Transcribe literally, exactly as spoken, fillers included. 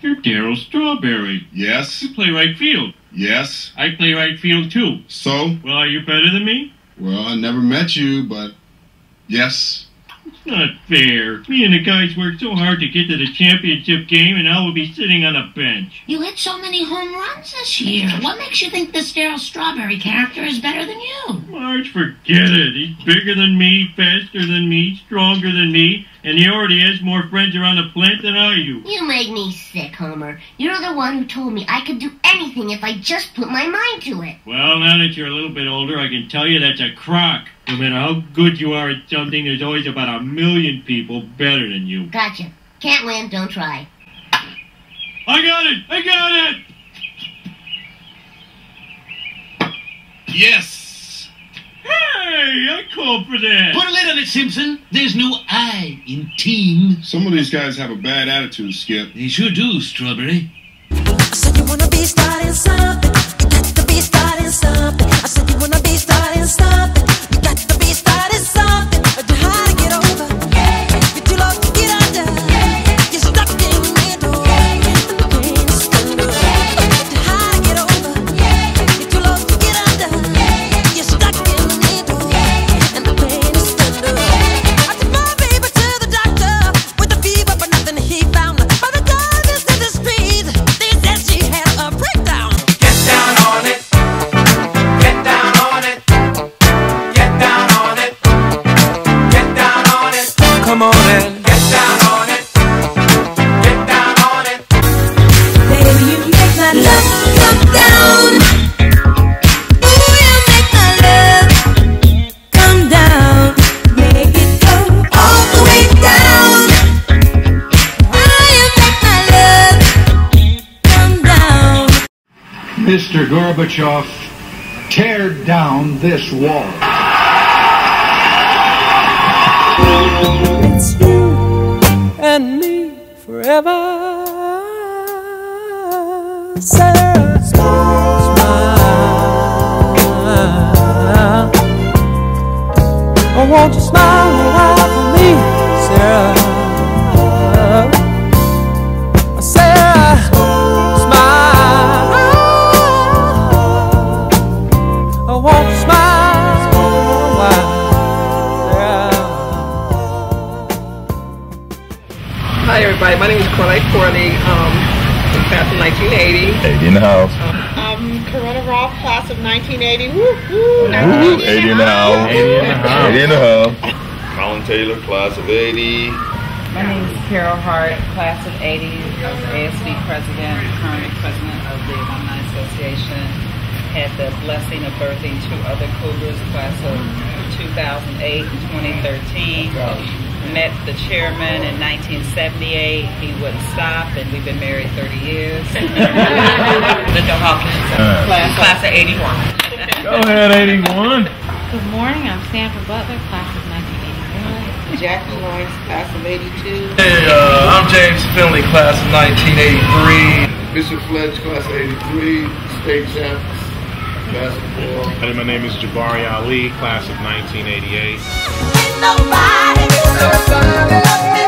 You're Darryl Strawberry. Yes. You play right field. Yes. I play right field, too. So? Well, are you better than me? Well, I never met you, but yes. It's not fair. Me and the guys worked so hard to get to the championship game, and now we'll be sitting on a bench. You hit so many home runs this year. What makes you think this Darryl Strawberry character is better than you? Marge, forget it. He's bigger than me, faster than me, stronger than me, and he already has more friends around the plant than I do. You make me sick, Homer. You're the one who told me I could do anything if I just put my mind to it. Well, now that you're a little bit older, I can tell you that's a crock. No matter how good you are at something, there's always about a million people better than you. Gotcha. Can't win, don't try. I got it! I got it! Yes! Hey, I called for that. Put a lid on it, Simpson. There's no I in team. Some of these guys have a bad attitude, Skip. They sure do, Strawberry. I said you wanna be starting something. You got to be starting something. I said you wanna be starting something. You got to be starting something. But you're hard to get over. You're too low to get under. You're stuck in the middle. And the pain is thunder. You're hard to get over. You're too low to get under. You're stuck in the middle. And the pain is thunder. I took my baby to the doctor with a fever, but nothing he found. By the time this to the street, they said she had a breakdown. Get down on it. Get down on it. Get down on it. Get down on it. Come on and get down on it. Get down on it. Baby, you make my love come down. Ooh, you make my love come down. Make it go all the way down. Ooh, you make my love come down. Mister Gorbachev, tear down this wall. It's you and me forever. Sarah, smile. Oh, won't you smile a while for me, Sarah? Sarah, smile. Oh, won't you smile a while, Sarah? Hi everybody, my name is Corley Corley, um, class of nineteen eighty. eighty in the house. Um, Corona Roth, class of nineteen eighty. Woo, woo, Ooh, eighty in the house. eighty in the house. eighty in the house. Colin Taylor, class of eighty. My name is Carol Hart, class of eighty. I was A S B president, current president of the Alumni Association. Had the blessing of birthing two other Cougars, class of two thousand eight and twenty thirteen. Met the chairman in nineteen seventy-eight. He wouldn't stop, and we've been married thirty years. Linda Hawkins, class, class of eighty-one. Go ahead, eighty-one. Good morning, I'm Sandra Butler, class of nineteen eighty-one. Jackie Lawrence, class of eighty-two. Hey, uh, I'm James Finley, class of nineteen eighty-three. Bishop Fletch, class of eighty-three. State champs, basketball. My name is Jabari Ali, class of nineteen eighty-eight. Ain't nobody, nobody.